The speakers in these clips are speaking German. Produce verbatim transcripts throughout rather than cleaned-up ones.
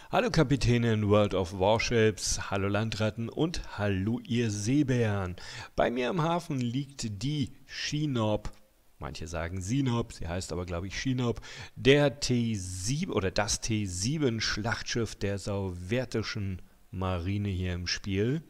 Hallo Kapitäne in World of Warships, hallo Landratten und hallo ihr Seebären. Bei mir im Hafen liegt die Shinob, manche sagen Sinob, sie heißt aber glaube ich Shinob, der T sieben oder das T sieben Schlachtschiff der sowjetischen Marine hier im Spiel.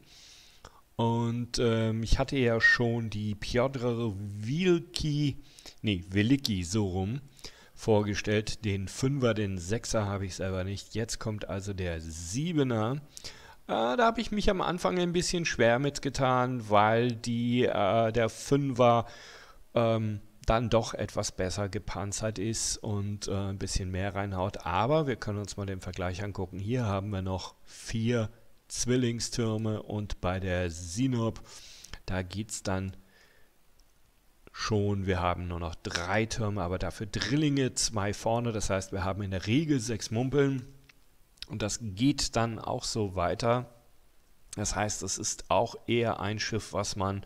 Und ähm, ich hatte ja schon die Pjotr Wilki, nee, Weliki so rum, vorgestellt. Den Fünfer, den Sechser habe ich selber nicht. Jetzt kommt also der Siebener. Äh, da habe ich mich am Anfang ein bisschen schwer mitgetan, weil die, äh, der Fünfer ähm, dann doch etwas besser gepanzert ist und äh, ein bisschen mehr reinhaut. Aber wir können uns mal den Vergleich angucken. Hier haben wir noch vier Zwillingstürme und bei der Sinob, da geht es dann schon, wir haben nur noch drei Türme, aber dafür Drillinge, zwei vorne, das heißt, wir haben in der Regel sechs Mumpeln und das geht dann auch so weiter. Das heißt, es ist auch eher ein Schiff, was man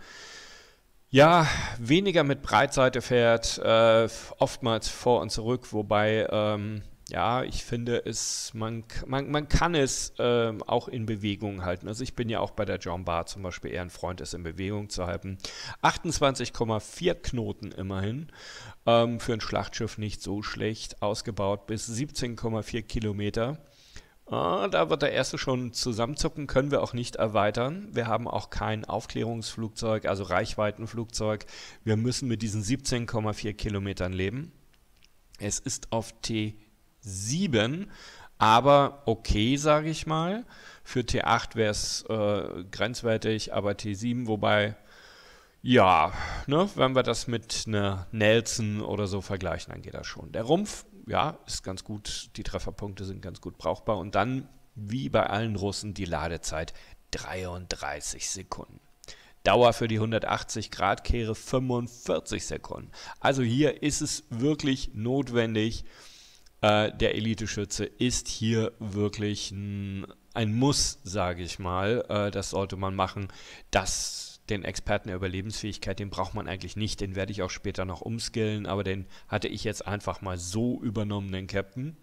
ja weniger mit Breitseite fährt, äh, oftmals vor und zurück, wobei ähm, ja, ich finde es, man, man, man kann es ähm, auch in Bewegung halten. Also ich bin ja auch bei der John Bar zum Beispiel eher ein Freund, es in Bewegung zu halten. achtundzwanzig Komma vier Knoten immerhin, ähm, für ein Schlachtschiff nicht so schlecht, ausgebaut bis siebzehn Komma vier Kilometer. Ah, da wird der erste schon zusammenzucken, können wir auch nicht erweitern. Wir haben auch kein Aufklärungsflugzeug, also Reichweitenflugzeug. Wir müssen mit diesen siebzehn Komma vier Kilometern leben. Es ist auf T sieben, aber okay, sage ich mal. Für T acht wäre es äh, grenzwertig, aber T sieben, wobei, ja, ne, wenn wir das mit einer Nelson oder so vergleichen, dann geht das schon. Der Rumpf, ja, ist ganz gut, die Trefferpunkte sind ganz gut brauchbar und dann, wie bei allen Russen, die Ladezeit dreiunddreißig Sekunden. Dauer für die hundertachtzig Grad Kehre fünfundvierzig Sekunden. Also hier ist es wirklich notwendig, äh, der Eliteschütze ist hier wirklich ein, ein Muss, sage ich mal. Äh, das sollte man machen. Das, den Experten der Überlebensfähigkeit, den braucht man eigentlich nicht. Den werde ich auch später noch umskillen, aber den hatte ich jetzt einfach mal so übernommen, den Captain.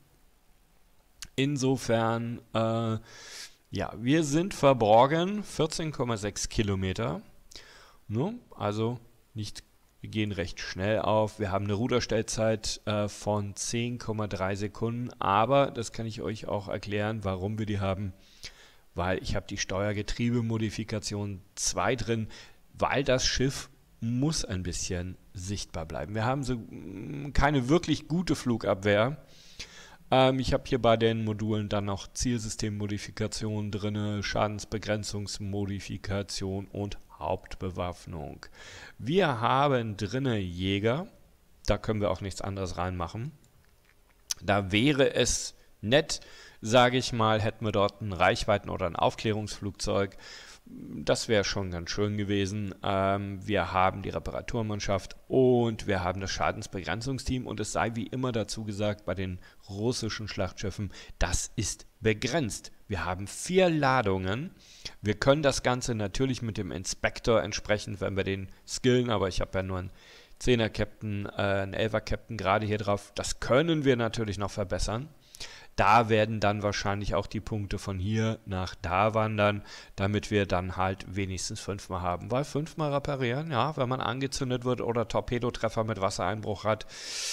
Insofern, äh, ja, wir sind verborgen, vierzehn Komma sechs Kilometer. No, also nicht, wir gehen recht schnell auf. Wir haben eine Ruderstellzeit äh, von zehn Komma drei Sekunden, aber das kann ich euch auch erklären, warum wir die haben, weil ich habe die Steuergetriebemodifikation zwei drin, weil das Schiff muss ein bisschen sichtbar bleiben. Wir haben so mh, keine wirklich gute Flugabwehr. Ähm, ich habe hier bei den Modulen dann noch Zielsystemmodifikation drin, Schadensbegrenzungsmodifikation und Hauptbewaffnung. Wir haben drinne Jäger, da können wir auch nichts anderes reinmachen. Da wäre es nett, sage ich mal, hätten wir dort ein Reichweiten- oder ein Aufklärungsflugzeug. Das wäre schon ganz schön gewesen. Ähm, wir haben die Reparaturmannschaft und wir haben das Schadensbegrenzungsteam und es sei wie immer dazu gesagt, bei den russischen Schlachtschiffen, das ist begrenzt. Wir haben vier Ladungen. Wir können das Ganze natürlich mit dem Inspektor entsprechend, wenn wir den skillen, aber ich habe ja nur einen Zehner-Captain, äh, einen Elfer-Captain gerade hier drauf. Das können wir natürlich noch verbessern. Da werden dann wahrscheinlich auch die Punkte von hier nach da wandern, damit wir dann halt wenigstens fünfmal haben. Weil fünfmal reparieren, ja, wenn man angezündet wird oder Torpedotreffer mit Wassereinbruch hat.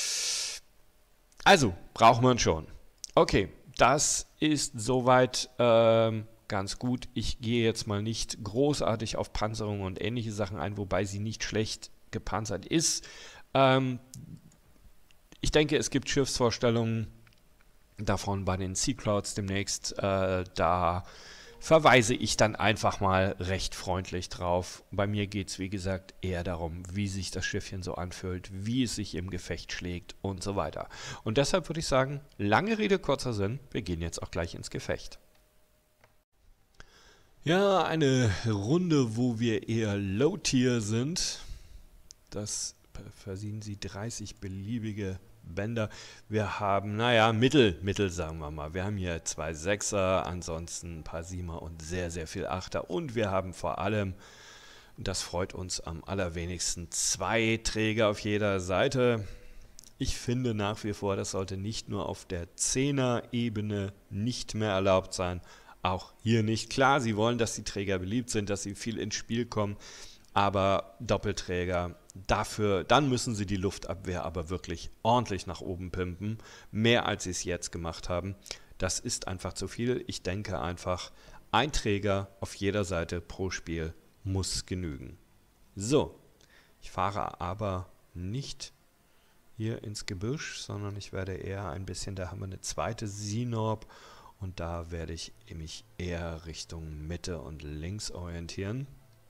Also, braucht man schon. Okay, das ist soweit ähm, ganz gut. Ich gehe jetzt mal nicht großartig auf Panzerung und ähnliche Sachen ein, wobei sie nicht schlecht gepanzert ist. Ähm, ich denke, es gibt Schiffsvorstellungen davon bei den Sea Clouds demnächst. Äh, da verweise ich dann einfach mal recht freundlich drauf. Bei mir geht es, wie gesagt, eher darum, wie sich das Schiffchen so anfühlt, wie es sich im Gefecht schlägt und so weiter. Und deshalb würde ich sagen, lange Rede, kurzer Sinn, wir gehen jetzt auch gleich ins Gefecht. Ja, eine Runde, wo wir eher Low-Tier sind. Das versiehen sie dreißig beliebige Bänder. Wir haben, naja, Mittel, Mittel sagen wir mal. Wir haben hier zwei Sechser, ansonsten ein paar Siebener und sehr, sehr viel Achter. Und wir haben vor allem, das freut uns am allerwenigsten, zwei Träger auf jeder Seite. Ich finde nach wie vor, das sollte nicht nur auf der Zehner-Ebene nicht mehr erlaubt sein, auch hier nicht. Klar, sie wollen, dass die Träger beliebt sind, dass sie viel ins Spiel kommen, aber Doppelträger, dafür, dann müssen sie die Luftabwehr aber wirklich ordentlich nach oben pimpen, mehr als sie es jetzt gemacht haben. Das ist einfach zu viel. Ich denke einfach, ein Träger auf jeder Seite pro Spiel muss genügen. So, ich fahre aber nicht hier ins Gebüsch, sondern ich werde eher ein bisschen, da haben wir eine zweite Sinorb und da werde ich mich eher Richtung Mitte und links orientieren.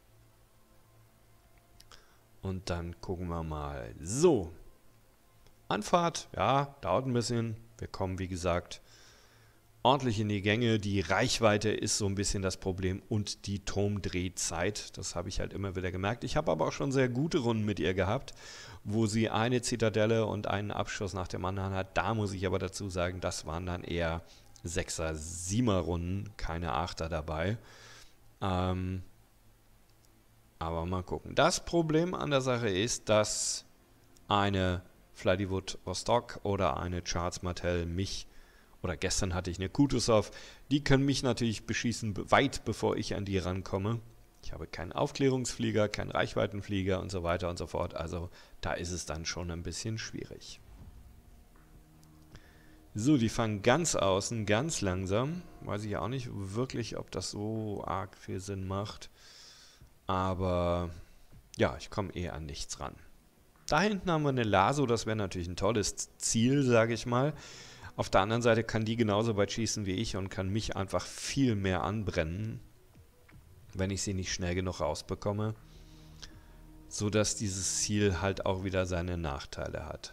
Und dann gucken wir mal. So, Anfahrt, ja, dauert ein bisschen. Wir kommen, wie gesagt, ordentlich in die Gänge. Die Reichweite ist so ein bisschen das Problem und die Turmdrehzeit. Das habe ich halt immer wieder gemerkt. Ich habe aber auch schon sehr gute Runden mit ihr gehabt, wo sie eine Zitadelle und einen Abschuss nach dem anderen hat. Da muss ich aber dazu sagen, das waren dann eher Sechser, Siebener Runden, keine Achter dabei. Ähm, aber mal gucken. Das Problem an der Sache ist, dass eine Vladivostok oder eine Charles Martel mich, oder gestern hatte ich eine Kutuzov, die können mich natürlich beschießen, weit bevor ich an die rankomme. Ich habe keinen Aufklärungsflieger, keinen Reichweitenflieger und so weiter und so fort. Also da ist es dann schon ein bisschen schwierig. So, die fangen ganz außen, ganz langsam. Weiß ich auch nicht wirklich, ob das so arg viel Sinn macht. Aber ja, ich komme eh an nichts ran. Da hinten haben wir eine Laso, das wäre natürlich ein tolles Ziel, sage ich mal. Auf der anderen Seite kann die genauso weit schießen wie ich und kann mich einfach viel mehr anbrennen, wenn ich sie nicht schnell genug rausbekomme, sodass dieses Ziel halt auch wieder seine Nachteile hat.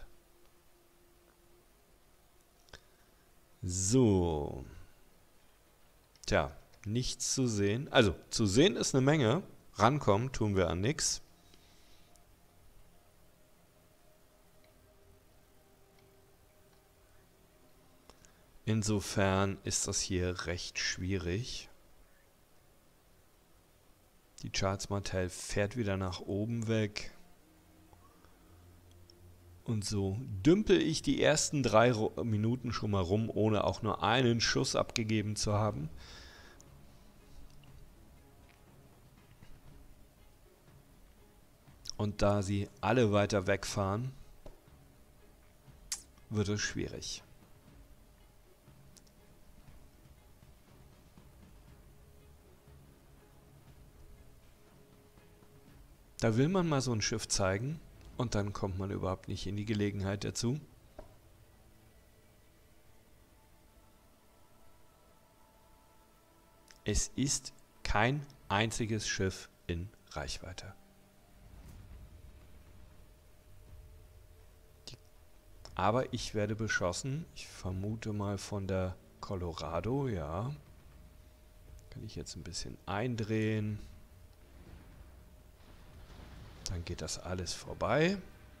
So. Tja, nichts zu sehen. Also, zu sehen ist eine Menge. Rankommen tun wir an nichts. Insofern ist das hier recht schwierig. Die Charles Martel fährt wieder nach oben weg. Und so dümpel ich die ersten drei Minuten schon mal rum, ohne auch nur einen Schuss abgegeben zu haben. Und da sie alle weiter wegfahren, wird es schwierig. Da will man mal so ein Schiff zeigen und dann kommt man überhaupt nicht in die Gelegenheit dazu. Es ist kein einziges Schiff in Reichweite. Die, aber ich werde beschossen. Ich vermute mal von der Colorado, ja. Kann ich jetzt ein bisschen eindrehen. Dann geht das alles vorbei.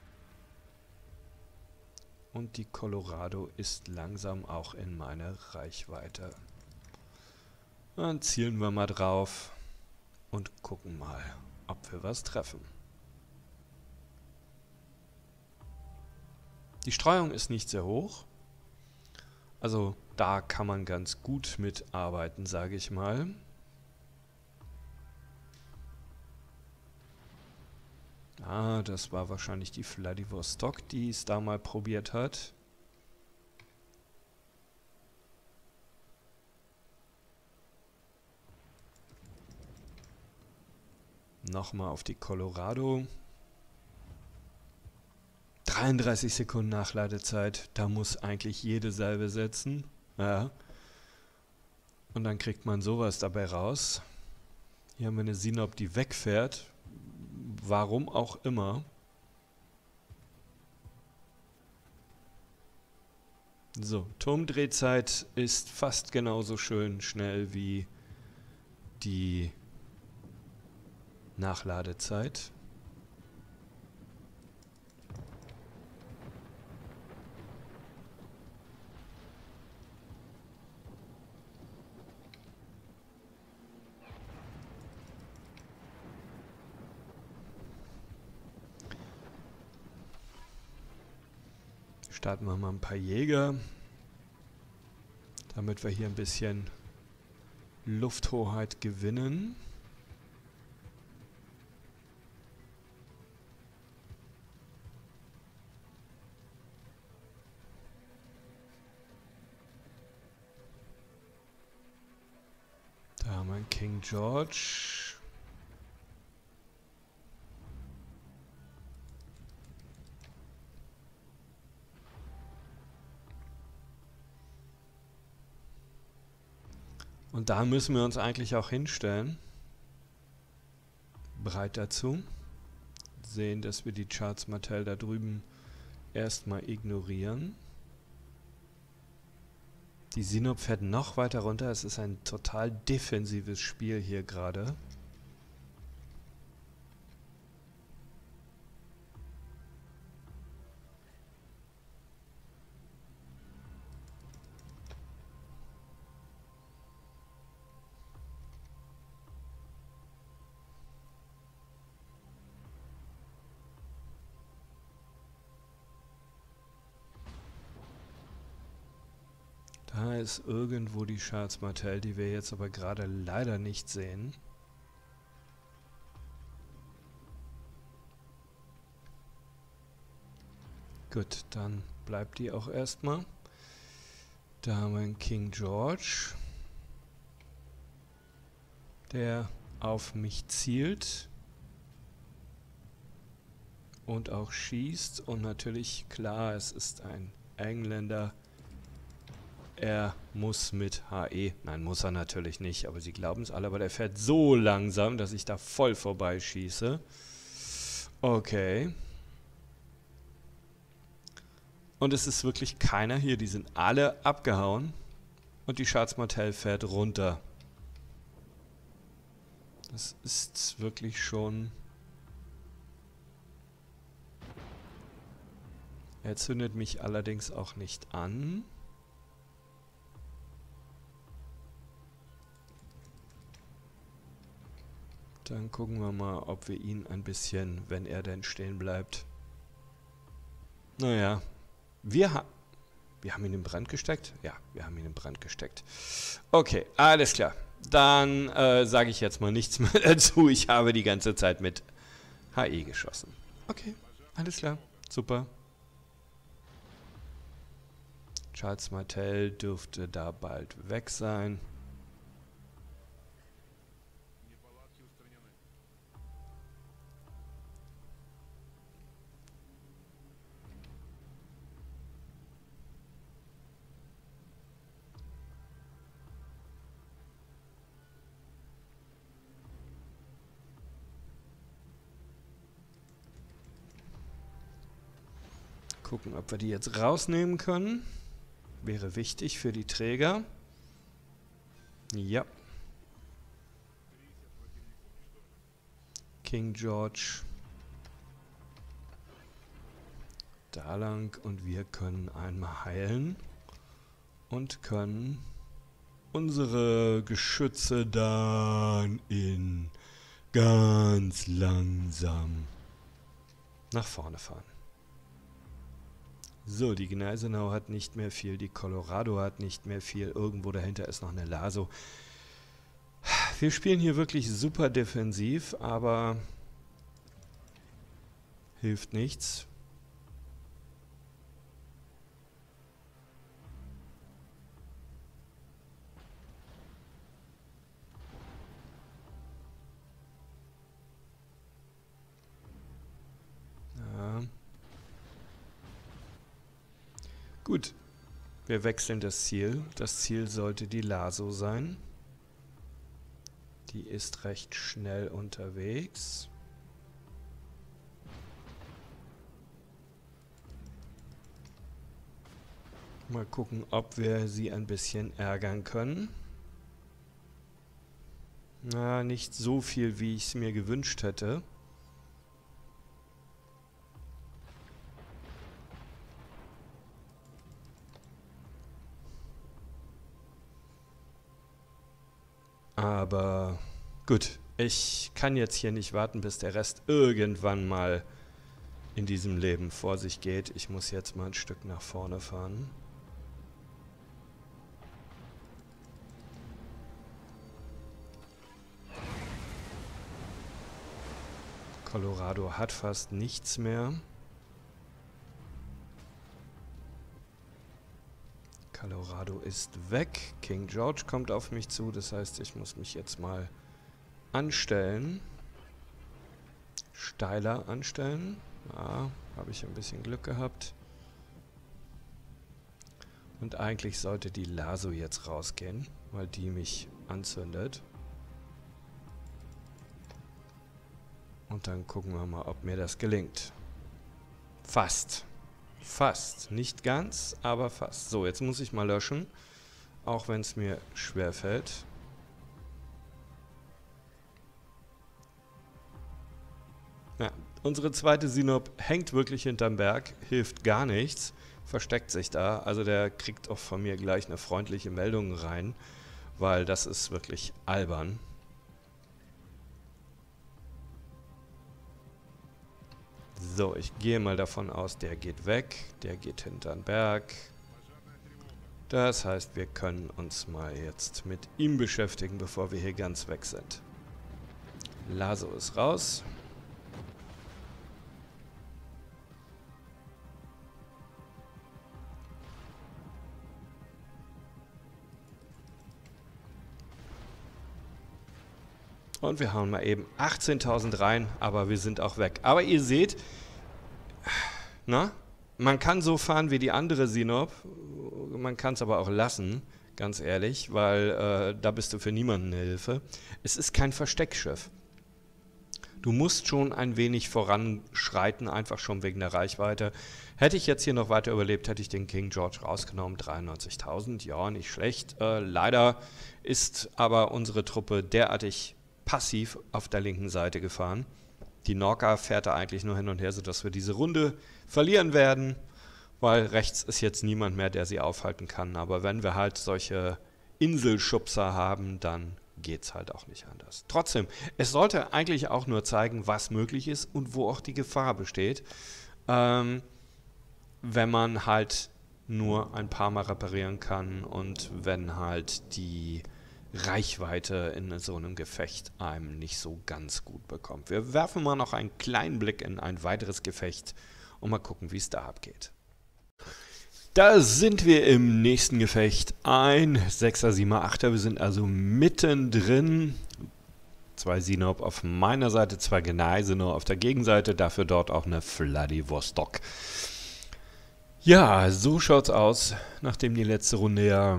Und die Colorado ist langsam auch in meiner Reichweite. Dann zielen wir mal drauf und gucken mal, ob wir was treffen. Die Streuung ist nicht sehr hoch. Also da kann man ganz gut mitarbeiten, sage ich mal. Ah, das war wahrscheinlich die Vladivostok, die es da mal probiert hat. Nochmal auf die Colorado. dreiunddreißig Sekunden Nachladezeit. Da muss eigentlich jede Salve setzen. Ja. Und dann kriegt man sowas dabei raus. Hier haben wir eine Sinop, die wegfährt. Warum auch immer. So, Turmdrehzeit ist fast genauso schön schnell wie die Nachladezeit. Starten wir mal ein paar Jäger, damit wir hier ein bisschen Lufthoheit gewinnen. Da haben wir King George. Und da müssen wir uns eigentlich auch hinstellen. Bereit dazu. Sehen, dass wir die Charles Martel da drüben erstmal ignorieren. Die Sinop fährt noch weiter runter. Es ist ein total defensives Spiel hier gerade. Da ist irgendwo die Charles Martel, die wir jetzt aber gerade leider nicht sehen. Gut, dann bleibt die auch erstmal. Da haben wir einen King George, der auf mich zielt und auch schießt. Und natürlich, klar, es ist ein Engländer. Er muss mit H E. Nein, muss er natürlich nicht, aber sie glauben es alle. Aber der fährt so langsam, dass ich da voll vorbeischieße. Okay. Und es ist wirklich keiner hier. Die sind alle abgehauen. Und die Charles Martel fährt runter. Das ist wirklich schon... Er zündet mich allerdings auch nicht an. Dann gucken wir mal, ob wir ihn ein bisschen, wenn er denn stehen bleibt. Naja, wir, ha wir haben ihn in Brand gesteckt? Ja, wir haben ihn in Brand gesteckt. Okay, alles klar. Dann äh, sage ich jetzt mal nichts mehr dazu. Ich habe die ganze Zeit mit H E geschossen. Okay, alles klar. Super. Charles Martel dürfte da bald weg sein. Gucken, ob wir die jetzt rausnehmen können. Wäre wichtig für die Träger. Ja. King George. Da lang und wir können einmal heilen. Und können unsere Geschütze dann in ganz langsam nach vorne fahren. So, die Gneisenau hat nicht mehr viel, die Colorado hat nicht mehr viel, irgendwo dahinter ist noch eine Laso. Wir spielen hier wirklich super defensiv, aber hilft nichts. Ja. Gut, wir wechseln das Ziel. Das Ziel sollte die Laso sein. Die ist recht schnell unterwegs. Mal gucken, ob wir sie ein bisschen ärgern können. Na, nicht so viel, wie ich es mir gewünscht hätte. Aber gut, ich kann jetzt hier nicht warten, bis der Rest irgendwann mal in diesem Leben vor sich geht. Ich muss jetzt mal ein Stück nach vorne fahren. Colorado hat fast nichts mehr. Colorado ist weg. King George kommt auf mich zu. Das heißt, ich muss mich jetzt mal anstellen. Steiler anstellen. Ja, habe ich ein bisschen Glück gehabt. Und eigentlich sollte die Lasso jetzt rausgehen, weil die mich anzündet. Und dann gucken wir mal, ob mir das gelingt. Fast. Fast. Nicht ganz, aber fast. So, jetzt muss ich mal löschen. Auch wenn es mir schwer fällt. Ja, unsere zweite Sinop hängt wirklich hinterm Berg. Hilft gar nichts. Versteckt sich da. Also der kriegt auch von mir gleich eine freundliche Meldung rein. Weil das ist wirklich albern. So, ich gehe mal davon aus, der geht weg, der geht hinter den Berg. Das heißt, wir können uns mal jetzt mit ihm beschäftigen, bevor wir hier ganz weg sind. Lasso ist raus. Und wir hauen mal eben achtzehntausend rein, aber wir sind auch weg. Aber ihr seht, na, man kann so fahren wie die andere Sinop, man kann es aber auch lassen, ganz ehrlich, weil äh, da bist du für niemanden eine Hilfe. Es ist kein Versteckschiff. Du musst schon ein wenig voranschreiten, einfach schon wegen der Reichweite. Hätte ich jetzt hier noch weiter überlebt, hätte ich den King George rausgenommen, dreiundneunzigtausend, ja, nicht schlecht. Äh, leider ist aber unsere Truppe derartig passiv auf der linken Seite gefahren. Die Norca fährt da eigentlich nur hin und her, sodass wir diese Runde verlieren werden, weil rechts ist jetzt niemand mehr, der sie aufhalten kann. Aber wenn wir halt solche Inselschubser haben, dann geht es halt auch nicht anders. Trotzdem, es sollte eigentlich auch nur zeigen, was möglich ist und wo auch die Gefahr besteht, ähm, wenn man halt nur ein paar Mal reparieren kann und wenn halt die Reichweite in so einem Gefecht einem nicht so ganz gut bekommt. Wir werfen mal noch einen kleinen Blick in ein weiteres Gefecht und mal gucken, wie es da abgeht. Da sind wir im nächsten Gefecht. Ein Sechser, Siebener, Achter. Wir sind also mittendrin. Zwei Sinop auf meiner Seite, zwei Gneisenau auf der Gegenseite. Dafür dort auch eine Vladivostok. Ja, so schaut's aus, nachdem die letzte Runde ja...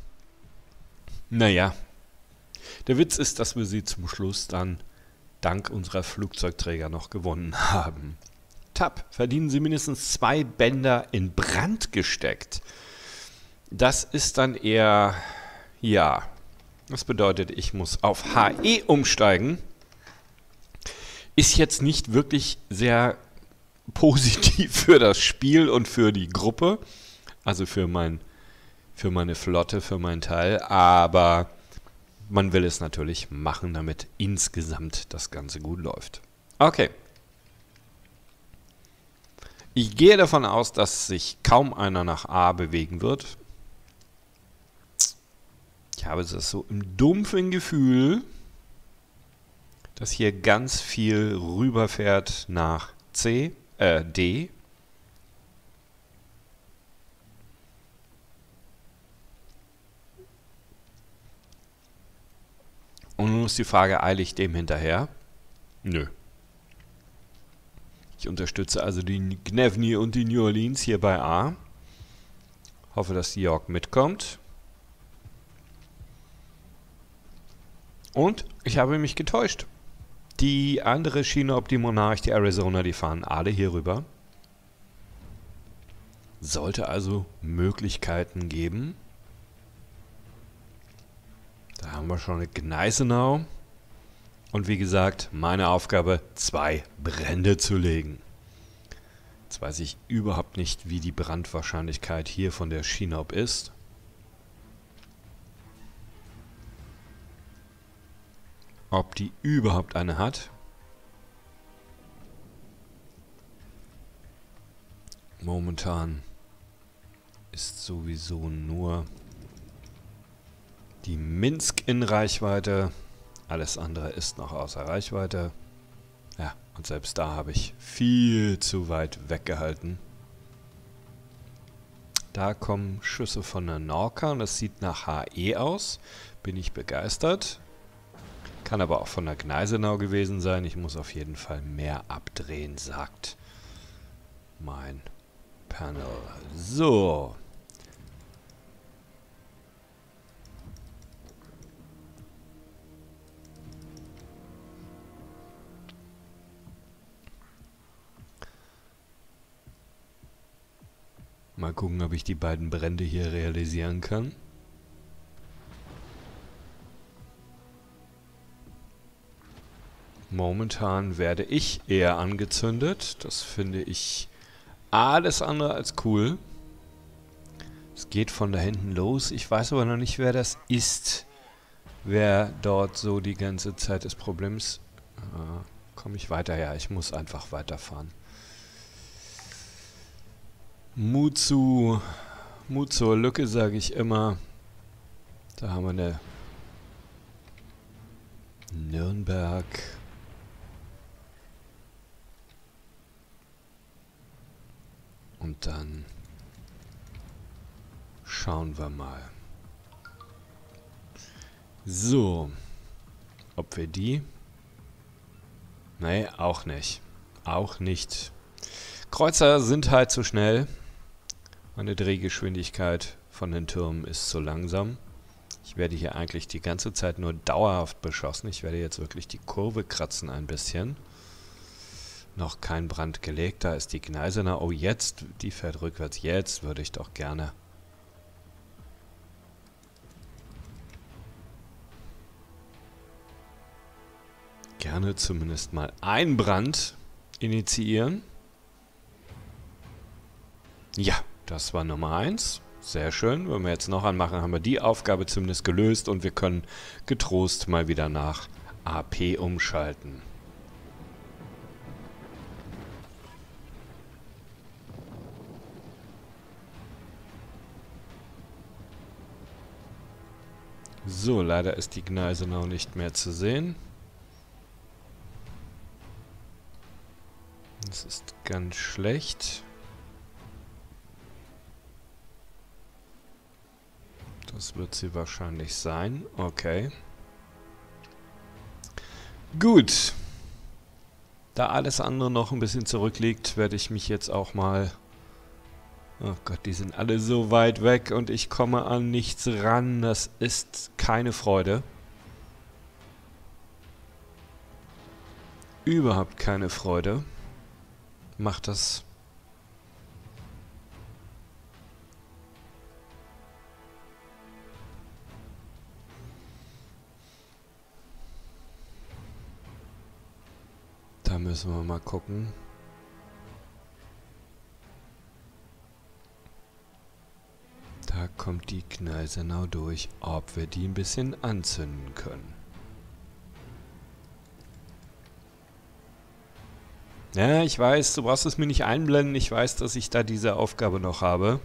Naja, der Witz ist, dass wir sie zum Schluss dann dank unserer Flugzeugträger noch gewonnen haben. Tab, verdienen sie mindestens zwei Bänder in Brand gesteckt. Das ist dann eher, ja, das bedeutet, ich muss auf H E umsteigen. Ist jetzt nicht wirklich sehr positiv für das Spiel und für die Gruppe, also für mein für meine Flotte, für meinen Teil, aber man will es natürlich machen, damit insgesamt das Ganze gut läuft. Okay. Ich gehe davon aus, dass sich kaum einer nach A bewegen wird. Ich habe das so im dumpfen Gefühl, dass hier ganz viel rüberfährt nach C, äh, D. Und nun ist die Frage, eile ich dem hinterher? Nö. Ich unterstütze also die Gnevny und die New Orleans hier bei A. Hoffe, dass die York mitkommt. Und ich habe mich getäuscht. Die andere Schiene, ob die Monarch, die Arizona, die fahren alle hier rüber. Sollte also Möglichkeiten geben. Da haben wir schon eine Gneisenau. Und wie gesagt, meine Aufgabe, zwei Brände zu legen. Jetzt weiß ich überhaupt nicht, wie die Brandwahrscheinlichkeit hier von der Chinook ist. Ob die überhaupt eine hat. Momentan ist sowieso nur die Minsk in Reichweite. Alles andere ist noch außer Reichweite. Ja, und selbst da habe ich viel zu weit weggehalten. Da kommen Schüsse von der Norka und das sieht nach H E aus. Bin ich begeistert. Kann aber auch von der Gneisenau gewesen sein. Ich muss auf jeden Fall mehr abdrehen, sagt mein Panel. So. Mal gucken, ob ich die beiden Brände hier realisieren kann. Momentan werde ich eher angezündet. Das finde ich alles andere als cool. Es geht von da hinten los. Ich weiß aber noch nicht, wer das ist. Wer dort so die ganze Zeit des Problems... Äh, komme ich weiter? Ja, ich muss einfach weiterfahren. Mut zu, Mut zur Lücke, sage ich immer. Da haben wir eine Nürnberg. Und dann schauen wir mal. So. Ob wir die... Nee, auch nicht. Auch nicht. Kreuzer sind halt zu schnell. Meine Drehgeschwindigkeit von den Türmen ist zu langsam. Ich werde hier eigentlich die ganze Zeit nur dauerhaft beschossen. Ich werde jetzt wirklich die Kurve kratzen ein bisschen. Noch kein Brand gelegt. Da ist die Gneisenau. Oh, jetzt, die fährt rückwärts. Jetzt würde ich doch gerne... Gerne zumindest mal einen Brand initiieren. Ja, das war Nummer eins. Sehr schön. Wenn wir jetzt noch anmachen, haben wir die Aufgabe zumindest gelöst und wir können getrost mal wieder nach A P umschalten. So, leider ist die Gneisenau nicht mehr zu sehen. Das ist ganz schlecht. Das wird sie wahrscheinlich sein. Okay. Gut. Da alles andere noch ein bisschen zurückliegt, werde ich mich jetzt auch mal... Oh Gott, die sind alle so weit weg und ich komme an nichts ran. Das ist keine Freude. Überhaupt keine Freude. Macht das... Da müssen wir mal gucken. Da kommt die Gneisenau durch, ob wir die ein bisschen anzünden können. Ja, ich weiß, du brauchst es mir nicht einblenden. Ich weiß, dass ich da diese Aufgabe noch habe.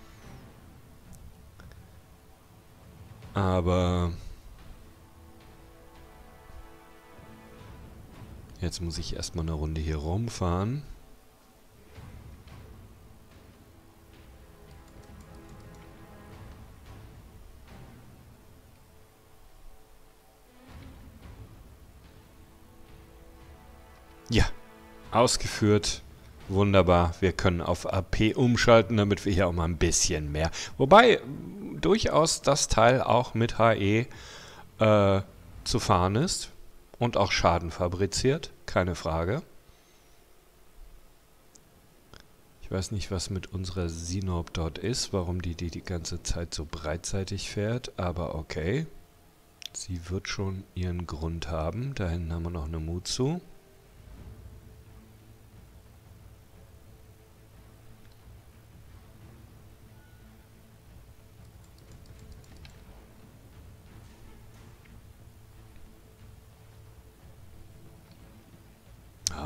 Aber... Jetzt muss ich erstmal eine Runde hier rumfahren. Ja, ausgeführt. Wunderbar. Wir können auf A P umschalten, damit wir hier auch mal ein bisschen mehr... Wobei, durchaus das Teil auch mit H E äh, zu fahren ist. Und auch Schaden fabriziert, keine Frage. Ich weiß nicht, was mit unserer Sinop dort ist, warum die die die ganze Zeit so breitseitig fährt, aber okay. Sie wird schon ihren Grund haben. Da hinten haben wir noch eine Mutsu.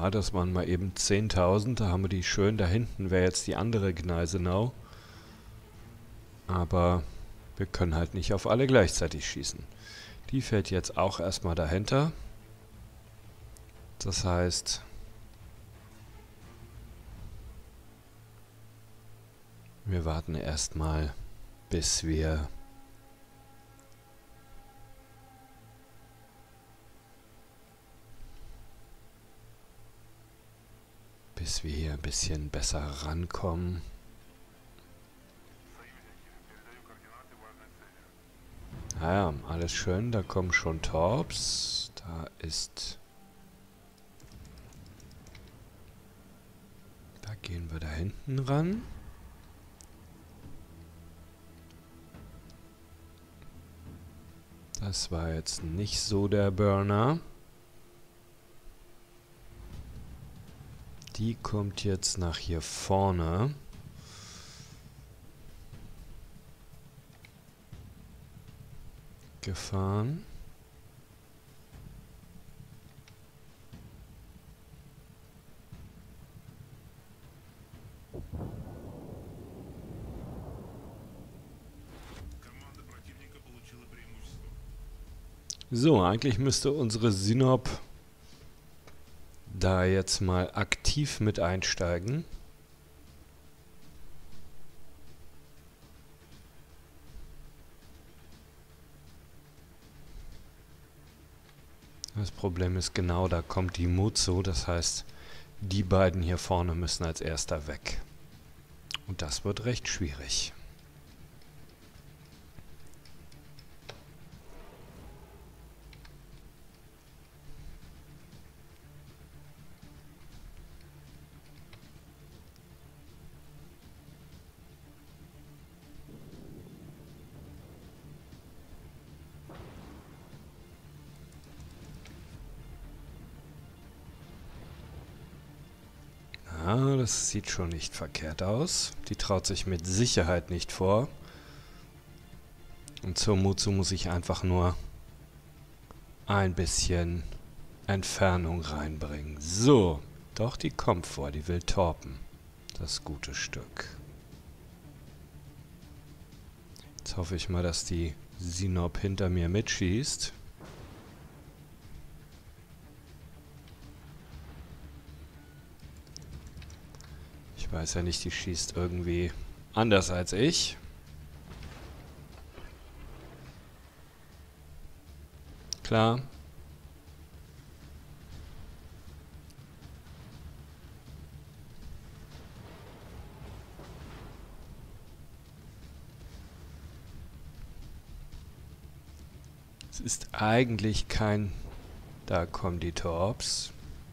Ja, das waren mal eben zehntausend. Da haben wir die schön. Da hinten wäre jetzt die andere Gneisenau. Aber wir können halt nicht auf alle gleichzeitig schießen. Die fällt jetzt auch erstmal dahinter. Das heißt, wir warten erstmal, bis wir bis wir hier ein bisschen besser rankommen. Naja, alles schön, da kommen schon Torps. Da ist... Da gehen wir da hinten ran. Das war jetzt nicht so der Burner. Die kommt jetzt nach hier vorne. Gefahren. So, eigentlich müsste unsere Sinop da jetzt mal aktiv mit einsteigen. Das Problem ist genau, da kommt die Mutsu, das heißt, die beiden hier vorne müssen als erster weg. Und das wird recht schwierig. Ja, das sieht schon nicht verkehrt aus. Die traut sich mit Sicherheit nicht vor. Und zur Mutsu muss ich einfach nur ein bisschen Entfernung reinbringen. So, doch, die kommt vor, die will torpen. Das gute Stück. Jetzt hoffe ich mal, dass die Sinop hinter mir mitschießt. Ich weiß ja nicht, die schießt irgendwie anders als ich. Klar. Es ist eigentlich kein... Da kommen die Torps.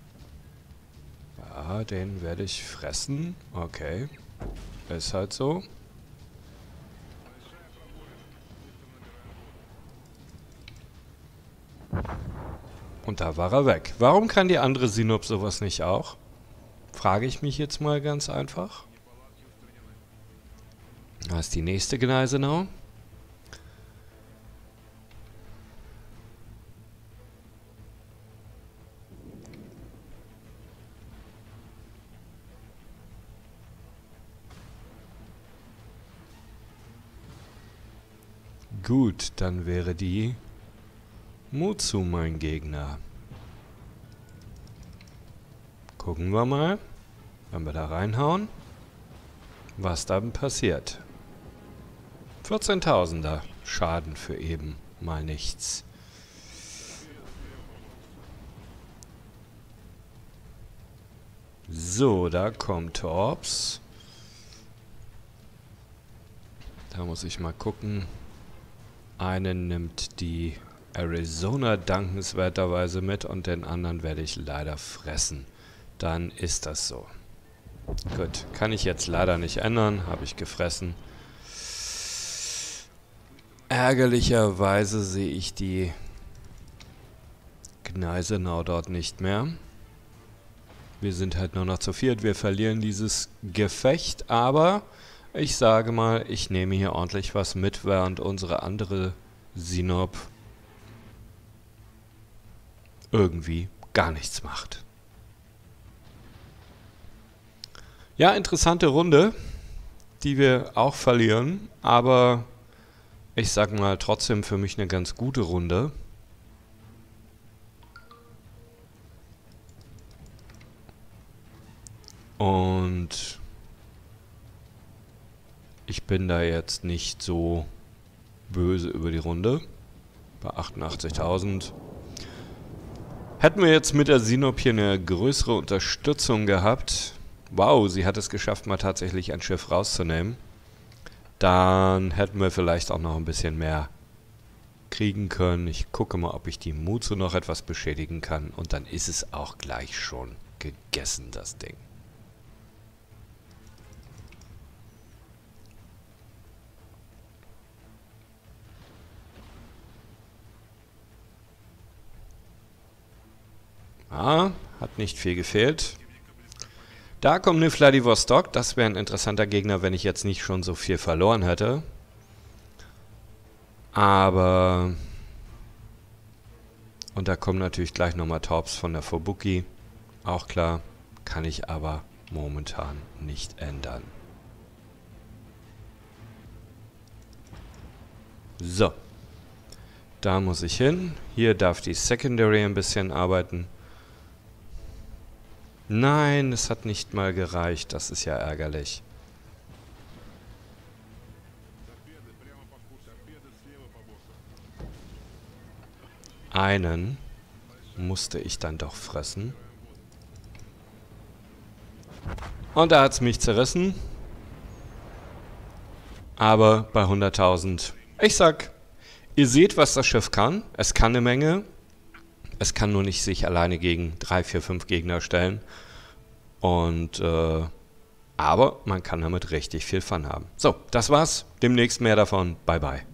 Ja, den werde ich fressen. Okay. Ist halt so. Und da war er weg. Warum kann die andere Sinop sowas nicht auch? Frage ich mich jetzt mal ganz einfach. Da ist die nächste Gneisenau. Gut, dann wäre die Mutsu mein Gegner. Gucken wir mal, wenn wir da reinhauen, was dann passiert. vierzehntausender Schaden für eben mal nichts. So, da kommt Torps. Da muss ich mal gucken. Einen nimmt die Arizona dankenswerterweise mit und den anderen werde ich leider fressen. Dann ist das so. Gut, kann ich jetzt leider nicht ändern, habe ich gefressen. Ärgerlicherweise sehe ich die Gneisenau dort nicht mehr. Wir sind halt nur noch zu viert, wir verlieren dieses Gefecht, aber ich sage mal, ich nehme hier ordentlich was mit, während unsere andere Sinop irgendwie gar nichts macht. Ja, interessante Runde, die wir auch verlieren, aber ich sag mal trotzdem für mich eine ganz gute Runde. Und ich bin da jetzt nicht so böse über die Runde. Bei achtundachtzigtausend. Hätten wir jetzt mit der Sinop hier eine größere Unterstützung gehabt. Wow, sie hat es geschafft, mal tatsächlich ein Schiff rauszunehmen. Dann hätten wir vielleicht auch noch ein bisschen mehr kriegen können. Ich gucke mal, ob ich die Mutsu noch etwas beschädigen kann. Und dann ist es auch gleich schon gegessen, das Ding. Ah, hat nicht viel gefehlt. Da kommt eine Vladivostok. Das wäre ein interessanter Gegner, wenn ich jetzt nicht schon so viel verloren hätte. Aber... Und da kommen natürlich gleich nochmal Torps von der Fubuki. Auch klar, kann ich aber momentan nicht ändern. So. Da muss ich hin. Hier darf die Secondary ein bisschen arbeiten. Nein, es hat nicht mal gereicht. Das ist ja ärgerlich. Einen musste ich dann doch fressen. Und da hat es mich zerrissen. Aber bei hunderttausend. Ich sag, ihr seht, was das Schiff kann. Es kann eine Menge. Es kann nur nicht sich alleine gegen drei, vier, fünf Gegner stellen. Und, äh, aber man kann damit richtig viel Fun haben. So, das war's. Demnächst mehr davon. Bye, bye.